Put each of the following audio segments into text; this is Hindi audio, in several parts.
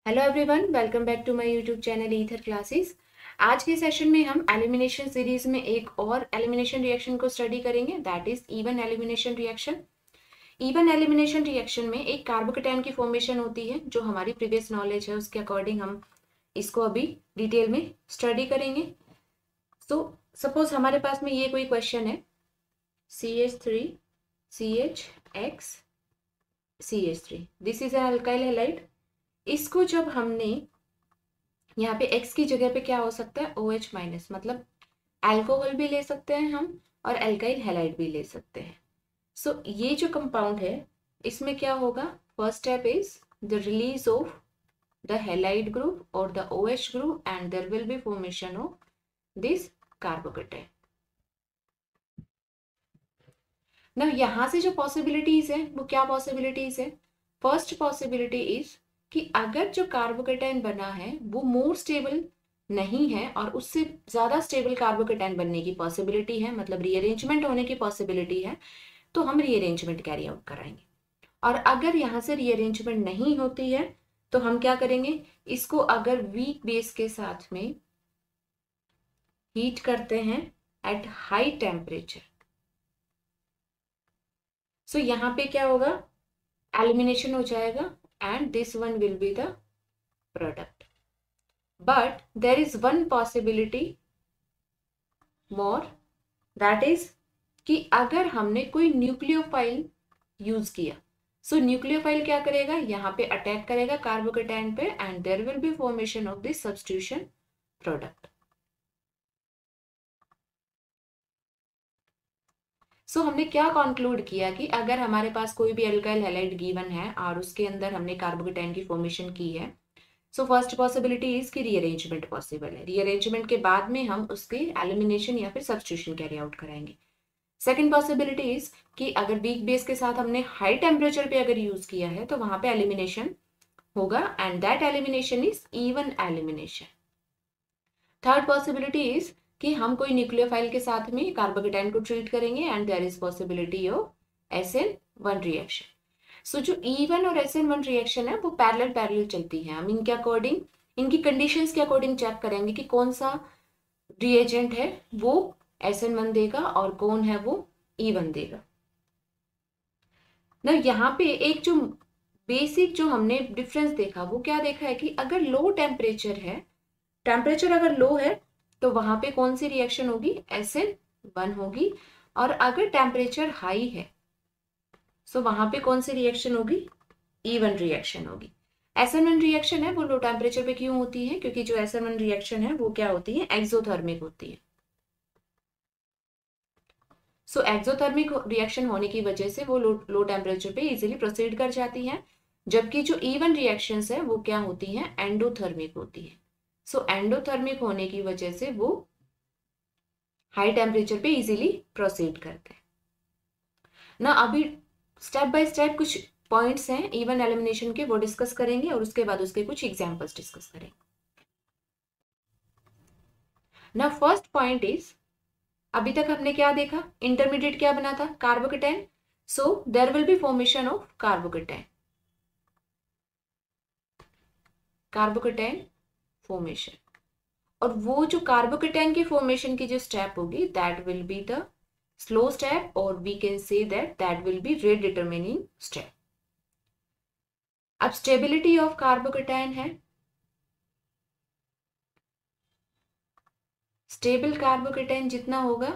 Hello everyone, welcome back to my YouTube channel Ether classes. आज के सेशन में हम एलिमिनेशन सीरीज में एक और एलिमिनेशन रिएक्शन को स्टडी करेंगे, that is E one elimination reaction. E one elimination reaction में एक कार्बोकेटायन की फॉर्मेशन होती है, जो हमारी प्रीवियस नॉलेज है उसके अकॉर्डिंग हम इसको अभी डिटेल में स्टडी करेंगे। सो सपोज हमारे पास में ये कोई क्वेश्चन है, CH3 CHX CH3, this is an alkyl halide. इसको जब हमने यहाँ पे X की जगह पे क्या हो सकता है, OH माइनस, मतलब अल्कोहल भी ले सकते हैं हम और अल्काइल हैलाइड भी ले सकते हैं। सो ये जो कंपाउंड है इसमें क्या होगा, first step is the release of the halide group और the OH group and there will be formation of this carbocation. ना यहाँ से जो पॉसिबिलिटीज है वो क्या पॉसिबिलिटीज है, फर्स्ट पॉसिबिलिटी इज कि अगर जो कार्बोकेटायन बना है वो मोर स्टेबल नहीं है और उससे ज्यादा स्टेबल कार्बोकेटायन बनने की पॉसिबिलिटी है, मतलब रीअरेंजमेंट होने की पॉसिबिलिटी है, तो हम रीअरेंजमेंट कैरी आउट कराएंगे। और अगर यहाँ से रीअरेंजमेंट नहीं होती है तो हम क्या करेंगे, इसको अगर वीक बेस के साथ में हीट करते हैं एट हाई टेम्परेचर, सो यहाँ पे क्या होगा, एलिमिनेशन हो जाएगा and this one will be the product. But there is one possibility more, that is कि अगर हमने कोई न्यूक्लियोफाइल यूज किया, सो न्यूक्लियोफाइल क्या करेगा, यहाँ पे अटैक करेगा कार्बोकेटायन पे and there will be formation of this substitution product. So हमने क्या कंक्लूड किया कि अगर हमारे पास कोई भी अल्काइल हैलाइड गिवन है और उसके अंदर हमने कार्बोकेटायन की फॉर्मेशन की है, सो फर्स्ट पॉसिबिलिटी इज कि रीअरेंजमेंट पॉसिबल है। रीअरेंजमेंट के बाद में हम उसके एलिमिनेशन या फिर सब्स्टिट्यूशन कैरी आउट कराएंगे। सेकंड पॉसिबिलिटी इज कि अगर वीक बेस के साथ हमने हाई टेम्परेचर पे अगर यूज किया है तो वहां पे एलिमिनेशन होगा and that elimination is E one elimination. Third possibility is कि हम कोई न्यूक्लियोफाइल के साथ में कार्बोकेटायन को ट्रीट करेंगे and there is possibility of SN1 reaction. So जो E1 और SN1 रिएक्शन है वो पैरेलल चलती है। हम इनके अकॉर्डिंग, इनकी कंडीशंस के अकॉर्डिंग चेक करेंगे कि कौन सा रिएजेंट है वो SN1 देगा और कौन है वो E1 देगा ना। यहाँ पे एक जो बेसिक जो हमने डिफरेंस देखा वो क्या देखा है कि अगर लो टेम्परेचर है, टेम्परेचर अगर लो है तो वहां पे कौन सी रिएक्शन होगी, SN1 होगी, और अगर टेम्परेचर हाई है सो वहां पे कौन सी रिएक्शन होगी, E1 रिएक्शन होगी। SN1 रिएक्शन है वो लो टेम्परेचर पे क्यों होती है, क्योंकि जो SN1 रिएक्शन है वो क्या होती है, एक्सोथर्मिक होती है। सो एक्सोथर्मिक रिएक्शन होने की वजह से वो लो टेम्परेचर पे इजीली प्रोसीड कर जाती है, जबकि जो E1 रिएक्शंस है वो क्या होती हैं, एंडोथर्मिक होती है। सो एंडोथर्मिक होने की वजह से वो हाई टेम्परेचर पे इजीली प्रोसीड करते हैं ना। अभी स्टेप बाय स्टेप कुछ पॉइंट्स हैं इवन एलिमिनेशन के, वो डिस्कस करेंगे और उसके बाद उसके कुछ एग्जांपल्स डिस्कस करेंगे ना। फर्स्ट पॉइंट इज, अभी तक हमने क्या देखा, इंटरमीडिएट क्या बना था, carbocation. So there will be formation of carbocation, carbocation formation, और वो जो कार्बोकेटायन की फॉर्मेशन की जो स्टेप होगी that will be the slow step, और we can say that will be rate determining step. अब स्टेबिलिटी ऑफ कार्बोकेटायन है, स्टेबल कार्बोकेटायन जितना होगा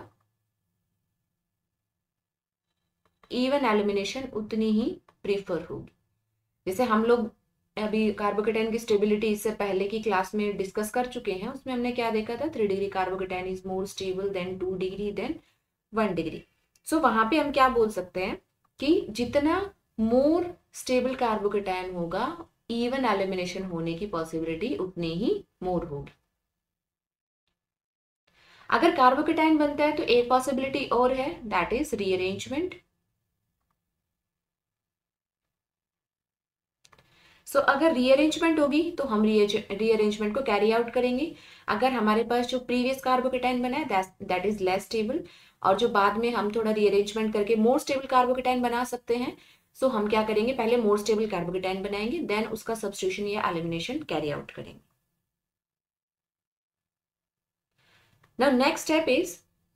इवन एलिमिनेशन उतनी ही प्रीफर होगी। जैसे हम लोग अभी कार्बोकेटायन की स्टेबिलिटी इससे पहले की क्लास में डिस्कस कर चुके हैं, उसमें हमने क्या देखा था, 3 degree carbocation is more stable than 2 degree than 1 degree. So वहां पे हम क्या बोल सकते हैं कि जितना मोर स्टेबल कार्बोकेटायन होगा इवन एलिमिनेशन होने की पॉसिबिलिटी उतनी ही मोर होगी। अगर कार्बोकेटायन बनता है तो एक पॉसिबिलिटी और है, दैट इज रीअरेंजमेंट। सो अगर रीअरेंजमेंट होगी तो हम रीअरेंजमेंट को कैरी आउट करेंगे। अगर हमारे पास जो प्रीवियस कार्बोकेटायन बना है दैट इज लेस स्टेबल, और जो बाद में हम थोड़ा रीअरेंजमेंट करके मोर स्टेबल कार्बोकेटायन बना सकते हैं, सो हम क्या करेंगे, पहले मोर स्टेबल कार्बोकेटाइन बनाएंगे, देन उसका सब्स्टिट्यूशन या एलिमिनेशन कैरी आउट करेंगे। नाउ नेक्स्ट स्टेप इज,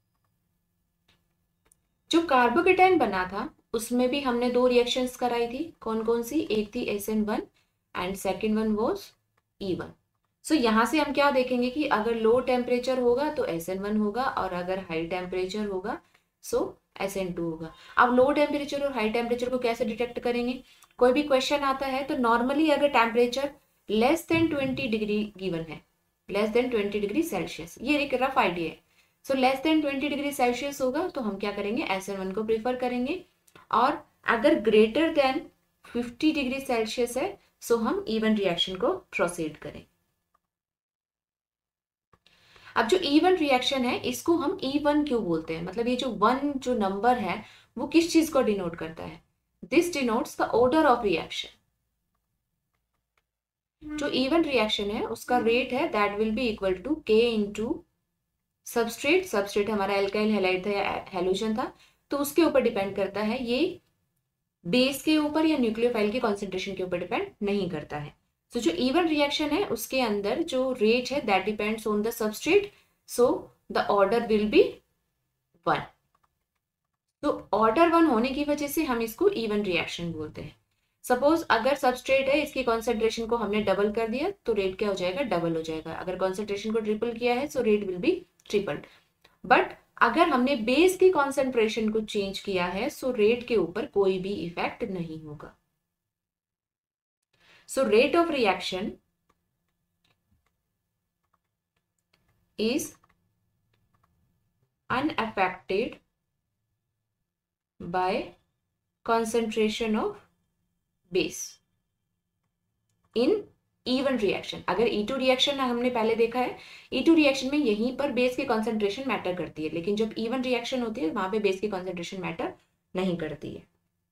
जो कार्बोकेटाइन बना था उसमें भी हमने दो रिएक्शंस कराई थी, कौन कौन सी, एक थी SN1 and second one was E1। So यहां से हम क्या देखेंगे कि अगर लो टेम्परेचर होगा तो SN1 होगा, और अगर हाई टेम्परेचर होगा सो SN2 होगा। अब लो टेम्परेचर और हाई टेम्परेचर को कैसे डिटेक्ट करेंगे, कोई भी क्वेश्चन आता है तो नॉर्मली अगर temperature less than 20 degree given है, लेस देन 20 डिग्री सेल्सियस, ये एक रफ आइडिया है, so less than 20 degree Celsius होगा तो हम क्या करेंगे, SN1 को प्रीफर करेंगे, और अगर ग्रेटर देन 50 डिग्री सेल्सियस है सो हम E1 रिएक्शन को प्रोसीड करें। अब जो E1 रिएक्शन है इसको हम E1 क्यों बोलते हैं, मतलब ये जो 1 जो नंबर है वो किस चीज को डिनोट करता है, this denotes the order of reaction. जो E1 रिएक्शन है उसका रेट है that will be equal to K into substrate, substrate हमारा एल्काइल हैलाइड था या हैलोजन था, तो उसके ऊपर डिपेंड करता है, ये बेस के ऊपर या न्यूक्लियोफाइल के कॉन्सेंट्रेशन के ऊपर डिपेंड नहीं करता है। सो जो E1 रिएक्शन है उसके अंदर जो रेट है that depends on the substrate, so the order will be 1। तो ऑर्डर 1 होने की वजह से हम इसको E1 रिएक्शन बोलते हैं। सपोज अगर सबस्ट्रेट है, इसकी कॉन्सेंट्रेशन को हमने डबल कर दिया तो रेट क्या हो जाएगा, डबल हो जाएगा। अगर कॉन्सेंट्रेशन को ट्रिपल किया है so rate will be triple. But अगर हमने बेस की कॉन्सेंट्रेशन को चेंज किया है सो रेट के ऊपर कोई भी इफेक्ट नहीं होगा। So rate of reaction is unaffected by concentration of base in E1 reaction. अगर E2 रिएक्शन हमने पहले देखा है, E2 रिएक्शन में यहीं पर बेस की कॉन्सेंट्रेशन मैटर करती है, लेकिन जब E1 रिएक्शन होती है वहां पे बेस की कॉन्सेंट्रेशन मैटर नहीं करती है।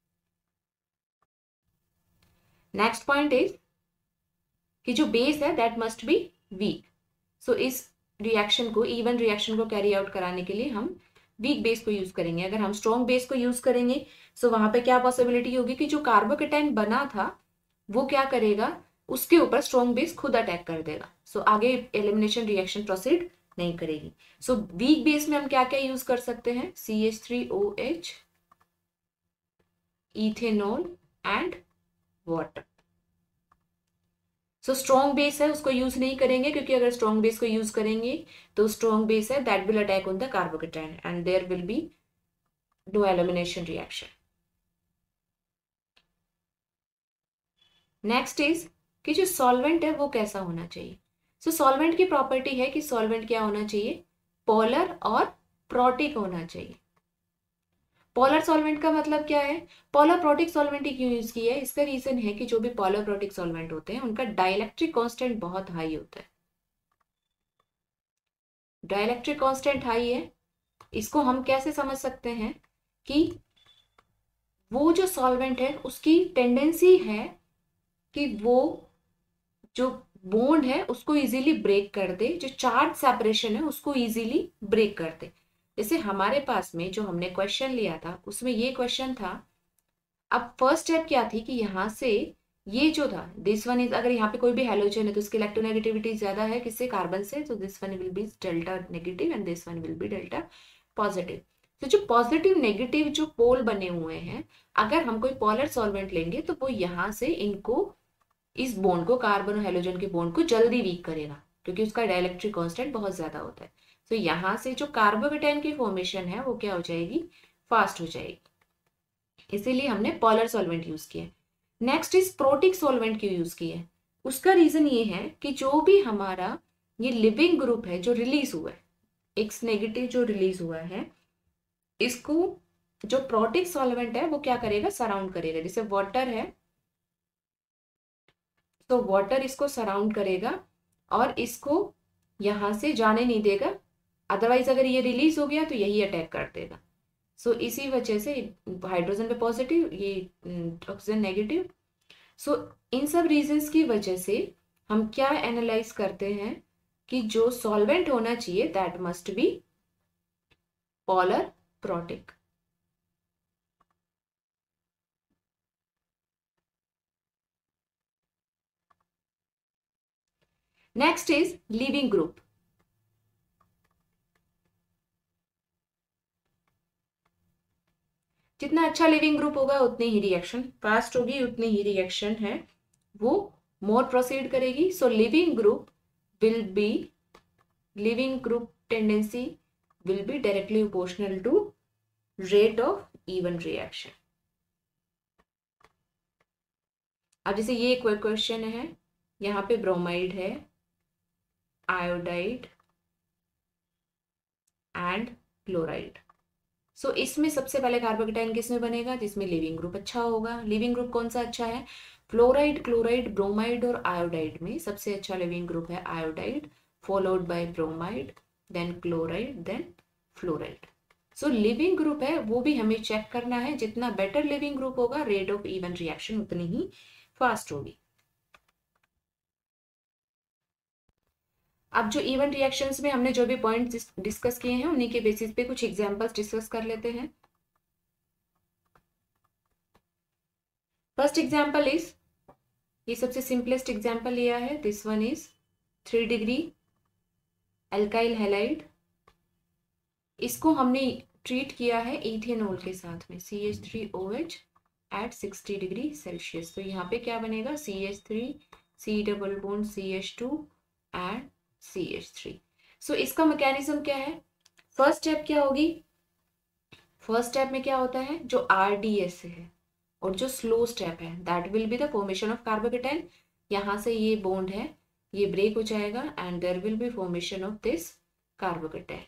नेक्स्ट पॉइंट इज कि जो बेस है that must be weak. So इस रिएक्शन को, E1 रिएक्शन को कैरी आउट कराने के लिए हम वीक बेस को यूज करेंगे। अगर हम स्ट्रॉन्ग बेस को यूज करेंगे सो वहां पे क्या पॉसिबिलिटी होगी कि जो कार्बोकेटाइन बना था वो क्या करेगा, उसके ऊपर स्ट्रॉन्ग बेस खुद अटैक कर देगा, सो आगे एलिमिनेशन रिएक्शन प्रोसीड नहीं करेगी। सो वीक बेस में हम क्या क्या यूज कर सकते हैं, CH3OH, ethanol and water. So strong base है उसको यूज नहीं करेंगे, क्योंकि अगर स्ट्रॉन्ग बेस को यूज करेंगे तो स्ट्रॉन्ग बेस है that will attack on the carbocation and there will be no elimination reaction. Next is कि जो सॉल्वेंट है वो कैसा होना चाहिए। सो सॉल्वेंट की प्रॉपर्टी है कि सॉल्वेंट क्या होना चाहिए, पोलर और प्रोटिक होना चाहिए। पोलर सॉल्वेंट का मतलब क्या है, पोलर प्रोटिक सॉल्वेंट ही क्यों यूज किया है, इसका रीजन है कि जो भी पोलर प्रोटिक सॉल्वेंट होते हैं उनका डाइलेक्ट्रिक कांस्टेंट बहुत हाई होता है। डाइलेक्ट्रिक कांस्टेंट हाई है, इसको हम कैसे समझ सकते हैं कि वो जो सॉल्वेंट है उसकी टेंडेंसी है कि वो जो बॉन्ड है उसको इजीली ब्रेक कर दे, जो चार्ज सेपरेशन है उसको इजीली ब्रेक कर दे। जैसे हमारे पास में जो हमने क्वेश्चन लिया था उसमें ये क्वेश्चन था, अब फर्स्ट स्टेप क्या थी कि यहाँ से ये जो था दिस वन इज, अगर यहाँ पे कोई भी हैलोजन है तो उसकी इलेक्ट्रोनेगेटिविटी ज्यादा है किससे, कार्बन से, तो this one will be delta negative and this one will be delta positive. तो जो पॉजिटिव नेगेटिव जो पोल बने हुए हैं, अगर हम कोई पोलर सॉल्वेंट लेंगे तो वो यहाँ से इनको, इस बॉन्ड को, कार्बन और हेलोजन के बॉन्ड को जल्दी वीक करेगा क्योंकि उसका डाइलेक्ट्रिक कांस्टेंट बहुत ज्यादा होता है। तो यहाँ से जो कार्बोकेटाइन की फॉर्मेशन है वो क्या हो जाएगी, फास्ट हो जाएगी, इसीलिए हमने पोलर सॉल्वेंट यूज किया। नेक्स्ट इज प्रोटिक सॉल्वेंट क्यों यूज किया है, उसका रीजन ये है कि जो भी हमारा ये लिविंग ग्रुप है जो रिलीज हुआ है, X नेगेटिव जो रिलीज हुआ है, इसको जो प्रोटिक सॉल्वेंट है वो क्या करेगा, सराउंड करेगा। जैसे वाटर है तो वाटर इसको सराउंड करेगा और इसको यहां से जाने नहीं देगा, अदरवाइज अगर ये रिलीज हो गया तो यही अटैक कर देगा। सो इसी वजह से हाइड्रोजन पे पॉजिटिव, ये ऑक्सीजन नेगेटिव। सो इन सब रीजंस की वजह से हम क्या एनालाइज करते हैं कि जो सॉल्वेंट होना चाहिए that must be polar protic. Next is leaving group. जितना अच्छा लिविंग ग्रुप होगा उतनी ही रिएक्शन फास्ट होगी, उतनी ही रिएक्शन है वो मोर प्रोसीड करेगी। So leaving group will be, leaving group tendency will be directly proportional to rate of E one reaction. अब जैसे ये क्वेश्चन है, यहाँ पे ब्रोमाइड है, आयोडाइड एंड क्लोराइड। सो इसमें सबसे पहले कार्बोकेटाइन किसमें बनेगा, जिसमें लिविंग ग्रुप अच्छा होगा। लिविंग ग्रुप कौन सा अच्छा है, फ्लोराइड, क्लोराइड, ब्रोमाइड और आयोडाइड में सबसे अच्छा लिविंग ग्रुप है iodide, followed by bromide, then chloride, then fluoride. So leaving group है वो भी हमें चेक करना है, जितना बेटर लिविंग ग्रुप होगा रेट ऑफ इवन रिएक्शन उतनी ही फास्ट होगी। अब जो इवन रिएक्शंस में हमने जो भी पॉइंट्स डिस्कस किए हैं उन्हीं के बेसिस पे कुछ एग्जांपल्स डिस्कस कर लेते हैं। फर्स्ट एग्जांपल इज, ये सबसे सिंपलेस्ट एग्जांपल लिया है, this one is 3 degree alkyl halide. इसको हमने ट्रीट किया है इथेनॉल के साथ में, CH3OH एट 60 डिग्री सेल्सियस। तो यहाँ पे क्या बनेगा, CH3 C double bond CH2 and CH3। So इसका मैकेनिज्म क्या है, फर्स्ट स्टेप क्या होगी, फर्स्ट स्टेप में क्या होता है, जो RDS है और जो स्लो स्टेप है that will be the formation of carbocation. यहाँ से ये बॉन्ड है ये ब्रेक हो जाएगा and there will be formation of this carbocation.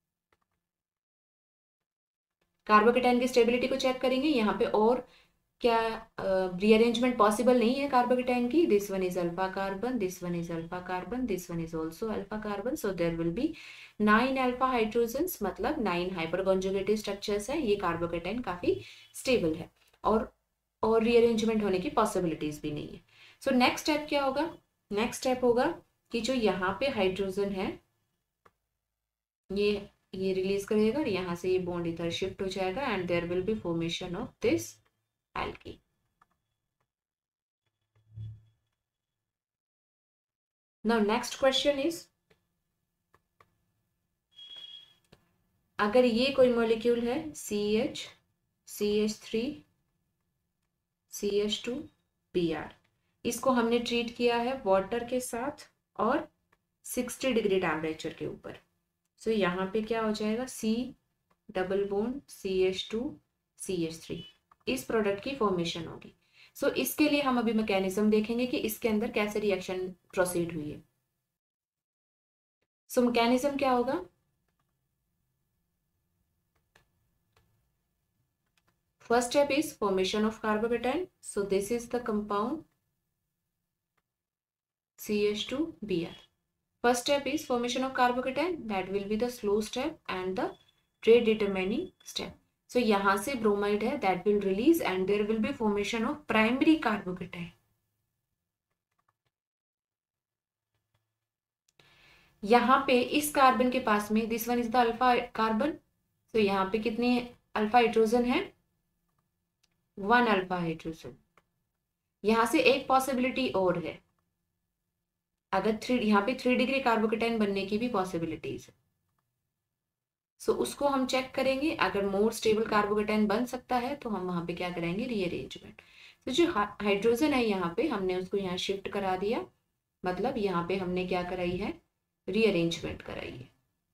Carbocation की स्टेबिलिटी को चेक करेंगे, यहाँ पे और क्या रीअरेंजमेंट पॉसिबल नहीं है कार्बोकेटाइन की। This one is alpha carbon, this one is alpha carbon, this one is also alpha carbon. So there will be 9 alpha hydrogens, मतलब 9 हाइपर कॉन्जुगेटिव स्ट्रक्चर्स है। ये कार्बोकेटाइन काफी स्टेबल है और रीअरेंजमेंट होने की पॉसिबिलिटीज भी नहीं है। सो नेक्स्ट स्टेप क्या होगा, नेक्स्ट स्टेप होगा कि जो यहाँ पे हाइड्रोजन है ये रिलीज करेगा और यहाँ से ये बॉन्ड इधर शिफ्ट हो जाएगा and there will be formation of this alkene। Now next question is, अगर ये कोई मॉलिक्यूल है CH, CH3, CH2, Br, इसको हमने ट्रीट किया है वाटर के साथ और 60 डिग्री टेम्परेचर के ऊपर। सो यहाँ पे क्या हो जाएगा, C double bond CH2 CH3, इस प्रोडक्ट की फॉर्मेशन होगी। सो इसके लिए हम अभी मैकेनिज्म देखेंगे कि इसके अंदर कैसे रिएक्शन प्रोसीड हुई है। सो मैकेनिज्म क्या होगा, first step is formation of carbocation. So this is the compound CH2Br। First step is formation of carbocation, that will be the slow step and the rate determining step. So यहाँ से ब्रोमाइड है that will release and there will be formation of primary carbocation. यहाँ पे इस कार्बन के पास में this one is the alpha carbon. तो यहाँ पे कितनी अल्फा हाइड्रोजन है, 1 अल्फा हाइड्रोजन। यहाँ से एक पॉसिबिलिटी और है, अगर यहाँ पे 3 डिग्री कार्बोकेटाइन बनने की भी पॉसिबिलिटीज है। सो उसको हम चेक करेंगे, अगर मोर स्टेबल कार्बोकेटाइन बन सकता है तो हम वहां पे क्या कराएंगे, रीअरेंजमेंट। तो जो हाइड्रोजन है यहाँ पे हमने उसको यहाँ शिफ्ट करा दिया, मतलब यहाँ पे हमने क्या कराई है, रीअरेंजमेंट कराई है।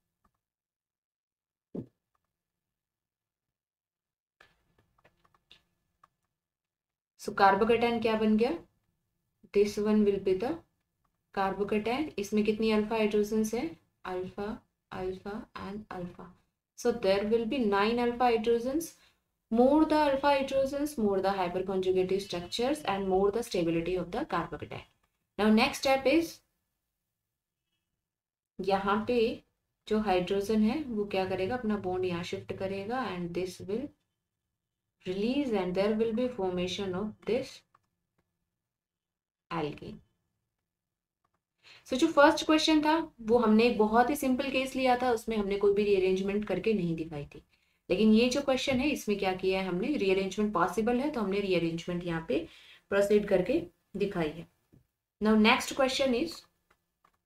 सो कार्बोकेटाइन क्या बन गया, this one will be the carbocation. इसमें कितनी अल्फा हाइड्रोजन है, alpha alpha and alpha. So there will be 9 alpha hydrogens. More the alpha hydrogens, more the hyperconjugative structures and more the stability of the carbocation. Now next step is, यहाँ पे जो हाइड्रोजन है वो क्या करेगा, अपना बॉन्ड यहाँ शिफ्ट करेगा and this will release and there will be formation of this alkene. So जो फर्स्ट क्वेश्चन था वो हमने एक बहुत ही सिंपल केस लिया था, उसमें हमने कोई भी रीअरेंजमेंट करके नहीं दिखाई थी। लेकिन ये जो क्वेश्चन है इसमें क्या किया है हमने, रीअरेंजमेंट पॉसिबल है तो हमने रीअरेंजमेंट यहाँ पे प्रोसीड करके दिखाई है। नाउ नेक्स्ट क्वेश्चन इज,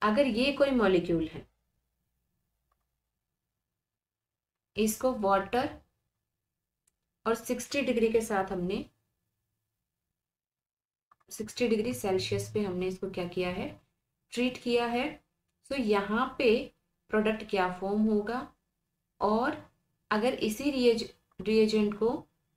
अगर ये कोई मॉलिक्यूल है, इसको वाटर और 60 डिग्री के साथ हमने 60 डिग्री सेल्सियस पे हमने इसको क्या किया है, ट्रीट किया है। सो यहाँ पे प्रोडक्ट क्या फॉर्म होगा, और अगर इसी रिएजेंट को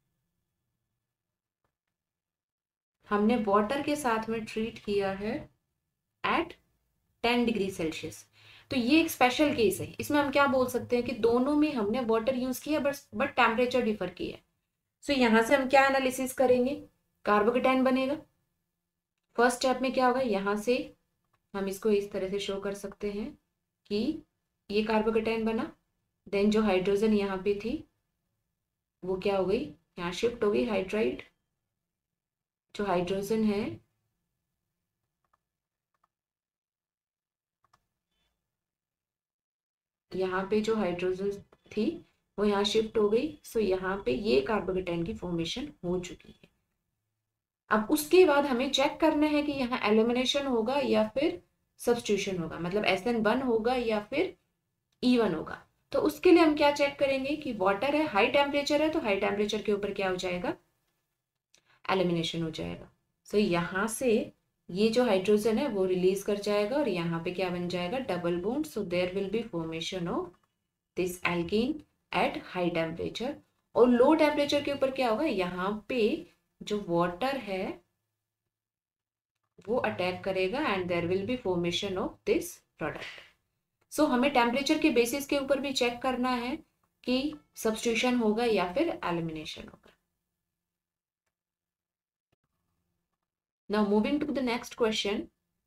हमने वाटर के साथ में ट्रीट किया है एट 10 डिग्री सेल्सियस, तो ये एक स्पेशल केस है। इसमें हम क्या बोल सकते हैं कि दोनों में हमने वाटर यूज किया बट टेम्परेचर डिफर किया है। सो यहां से हम क्या एनालिसिस करेंगे, कार्बोकेटाइन बनेगा। फर्स्ट स्टेप में क्या होगा, यहां से हम इसको इस तरह से शो कर सकते हैं कि ये कार्बोकेटाइन बना, देन जो हाइड्रोजन यहाँ पे थी वो क्या हो गई, यहाँ शिफ्ट हो गई हाइड्राइड। जो हाइड्रोजन है यहाँ पे, जो हाइड्रोजन थी वो यहाँ शिफ्ट हो गई। सो यहाँ पे ये कार्बोकेटाइन की फॉर्मेशन हो चुकी है। अब उसके बाद हमें चेक करना है कि यहाँ एलिमिनेशन होगा या फिर सब्स्टिट्यूशन होगा, मतलब SN1 होगा या फिर E1 होगा। तो उसके लिए हम क्या चेक करेंगे कि वाटर है, हाई टेम्परेचर है, तो हाई टेम्परेचर के ऊपर क्या हो जाएगा, एलिमिनेशन हो जाएगा। सो यहाँ से ये जो हाइड्रोजन है वो रिलीज कर जाएगा और यहाँ पे क्या बन जाएगा, double bond. So there will be formation of this alkene at high temperature. और लो टेम्परेचर के ऊपर क्या होगा, यहाँ पे जो वाटर है वो अटैक करेगा and there will be formation of this product. So हमें टेम्परेचर के बेसिस के ऊपर भी चेक करना है कि सब्स्टिट्यूशन होगा या फिर एलिमिनेशन होगा। Now moving to the next question.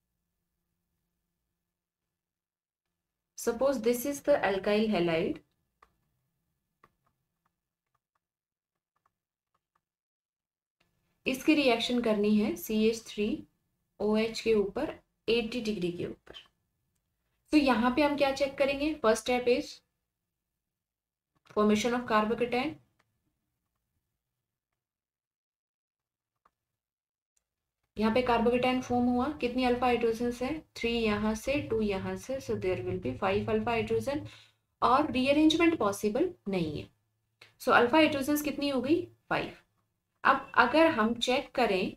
Suppose this is the alkyl halide. इसकी रिएक्शन करनी है CH3OH के ऊपर 80 डिग्री के ऊपर। तो यहाँ पे हम क्या चेक करेंगे, first step is formation of carbocation. यहाँ पे कार्बोकेटाइन फॉर्म हुआ, कितनी अल्फा हाइड्रोजन है, 3 यहाँ से 2 यहाँ से, so there will be 5 alpha hydrogen. और रीअरेंजमेंट पॉसिबल नहीं है। सो अल्फा हाइड्रोजन कितनी हो गई, 5। अब अगर हम चेक करें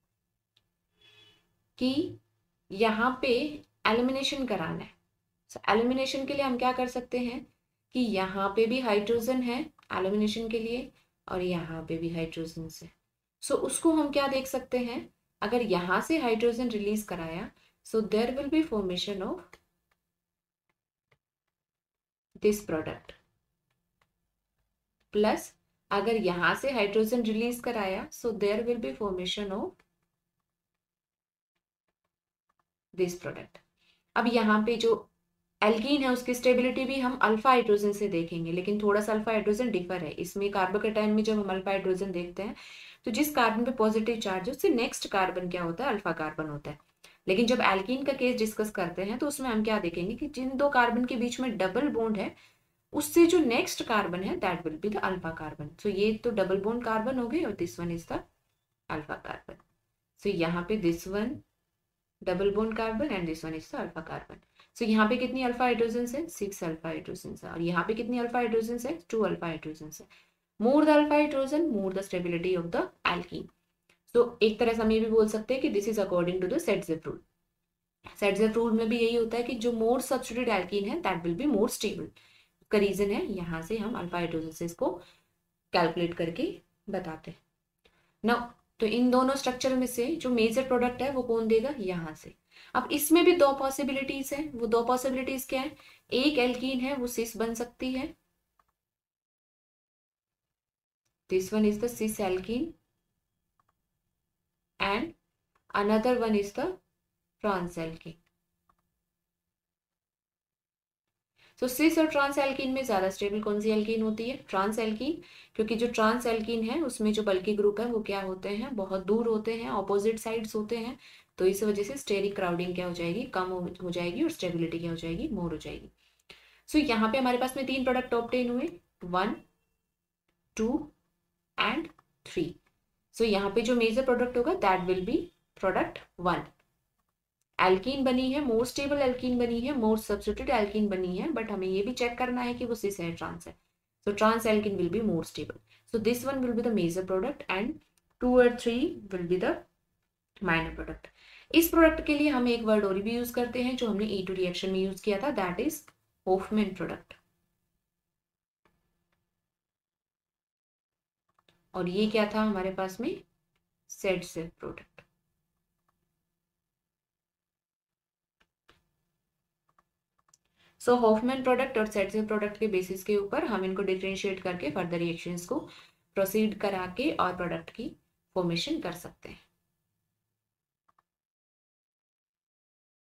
कि यहाँ पे एलिमिनेशन कराना है, सो एलिमिनेशन के लिए हम क्या कर सकते हैं कि यहाँ पे भी हाइड्रोजन है एलिमिनेशन के लिए और यहाँ पे भी हाइड्रोजन है। सो उसको हम क्या देख सकते हैं, अगर यहाँ से हाइड्रोजन रिलीज कराया, so there will be formation of this product, plus अगर यहां से हाइड्रोजन रिलीज कराया, so there will be formation of this product. अब यहाँ पे जो एल्कीन है उसकी स्टेबिलिटी भी हम अल्फा हाइड्रोजन से देखेंगे, लेकिन थोड़ा सा अल्फा हाइड्रोजन डिफर है इसमें। कार्बोकेटाइन में जब हम अल्फा हाइड्रोजन देखते हैं तो जिस कार्बन पे पॉजिटिव चार्ज है उससे नेक्स्ट कार्बन क्या होता है, अल्फा कार्बन होता है। लेकिन जब एल्कीन का केस डिस्कस करते हैं तो उसमें हम क्या देखेंगे कि जिन दो कार्बन के बीच में डबल बॉन्ड है उससे जो नेक्स्ट कार्बन है that will be the alpha carbon. So ये तो डबल बॉन्ड कार्बन हो गए और this one is the alpha carbon. So यहाँ पे this one double bond carbon and this one is the alpha carbon. So यहाँ पे कितनी अल्फा हाइड्रोजन है, 6 अल्फा हाइड्रोजन है, और यहाँ पे कितनी अल्फा हाइड्रोजन है, 2 अल्फा हाइड्रोजन है। More the alpha hydrogen more the stability of the alkene. तो एक तरह से हम ये भी बोल सकते हैं कि this is according to the Saytzeff rule. Saytzeff rule में भी यही होता है कि जो मोर सब्स्टिट्यूटेड एल्कीन है that will be more stable. का रीजन है यहाँ से हम अल्फा हाइड्रोजन से इसको कैलकुलेट करके बताते हैं ना। तो इन दोनों स्ट्रक्चर में से जो मेजर प्रोडक्ट है वो कौन देगा, यहाँ से। अब इसमें भी दो पॉसिबिलिटीज है, वो दो पॉसिबिलिटीज क्या है, एक एल्कीन है वो सिस बन सकती है, this one is the cis alkene and another one is the trans alkene. तो सिस और ट्रांस एल्कीन में ज्यादा स्टेबल कौन सी एल्कीन होती है, ट्रांस एल्कीन, क्योंकि जो ट्रांस एल्कीन है उसमें जो बल्की ग्रुप है वो क्या होते हैं, बहुत दूर होते हैं, ऑपोजिट साइड्स होते हैं। तो इस वजह से स्टेरिक क्राउडिंग क्या हो जाएगी, कम हो जाएगी और स्टेबिलिटी क्या हो जाएगी, मोर हो जाएगी। सो यहाँ पे हमारे पास में 3 प्रोडक्ट ऑब्टेन हुए, 1, 2 एंड 3। सो यहाँ पे जो मेजर प्रोडक्ट होगा that will be product 1। Alkene बनी है, मोर स्टेबल एल्कीन बनी है, मोर सब्स्टिट्यूट एल्कीन बनी है, बट हमें ये भी चेक करना है कि वो सिस है ट्रांस है. So trans alkene will be more stable. So this one will be the major product and 2 और 3 will be the minor product. इस प्रोडक्ट के लिए हम एक वर्ड और भी यूज करते हैं जो हमने E2 रिएक्शन में यूज किया था, दैट इज होफमैन प्रोडक्ट. और ये क्या था हमारे पास में, Saytzeff product. So Hofmann product और सेडसेव प्रोडक्ट के बेसिस के ऊपर हम इनको डिफरेंशिएट करके फर्दर रिएक्शंस को प्रोसीड करा के और प्रोडक्ट की फॉर्मेशन कर सकते हैं.